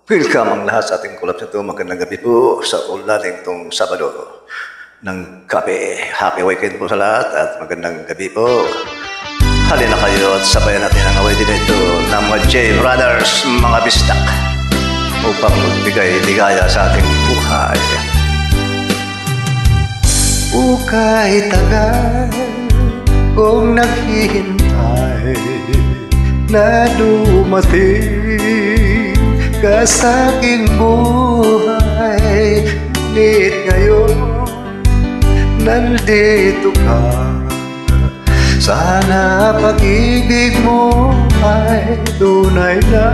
Welcome ang lahat sa ating collab nito. Magandang gabi po sa ulaling itong Sabado ng gabi. Happy weekend po sa lahat at magandang gabi po. Halina kayo at sabayan natin ang away din ito ng mga J Brothers, mga bistak, upang magbigay ligaya sa ating buhay. Kahit tagal kong naghihintay na dumating ka sa aking buhay, ngunit ngayon nandito ka. Sana pag-ibig mo ay tunay na.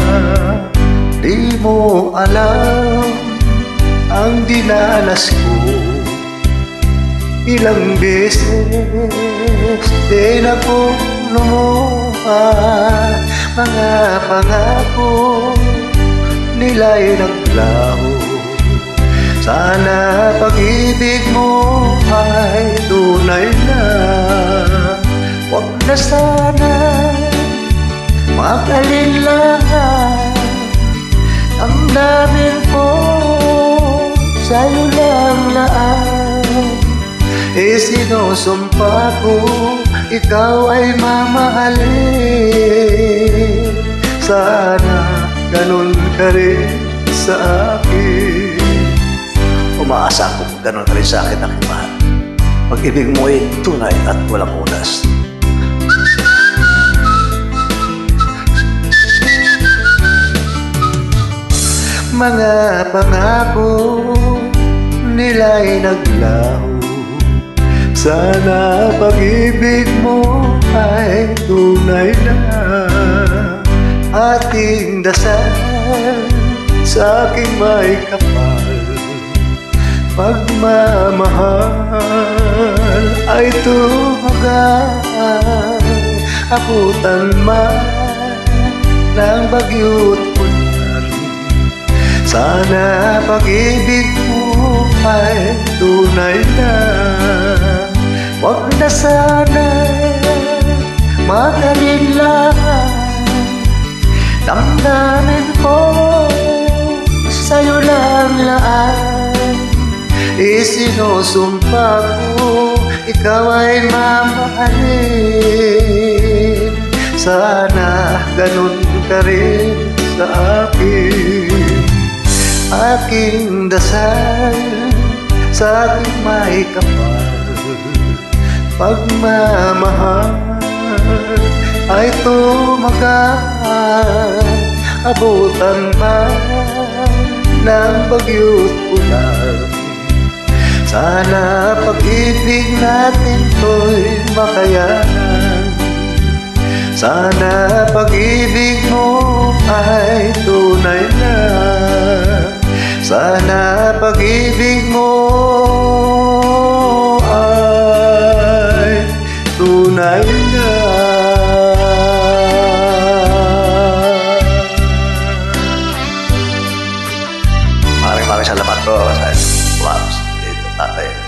Di mo alam ang dinanas ko. Ilang beses din ako lumuha, mga pangako nila'y naglaho. Sana pag-ibig mo ay tunay na. Huwag na sana mag-alinlangan. Ang daming ko sa'yo lang laan. Sinusumpa ko ikaw ay mamahalin. Sana ganun ka rin sa akin. Umaasa akong ganun ka rin sa akin, aking mahal. Pag-ibig mo ay tunay at walang unas. Mga pangako nila'y naglaho. Sana pag-ibig mo ay tunay na. Ating dasal sa aking may kapal, pagmamahal ay tumagal. Abutan man ng bagyo't ulan. Sana pag-ibig mo ay tunay na. Huwag na sana mag-alinlangan. Damdamin ko sa'yo lang laan. Sinusumpa ko ikaw ay mamahalin. Sana ganun ka rin sa akin. Aking dasal sa aking may kapal, pagmamahal ay tumagal. Abutan man ng bagyo't ulan. Sana pag-ibig natin to'y makayanan. Sana pag-ibig mo ay tunay na. Sana pag-ibig mo ay tunay na. Maraming salamat po sa Labs. Ito tatay.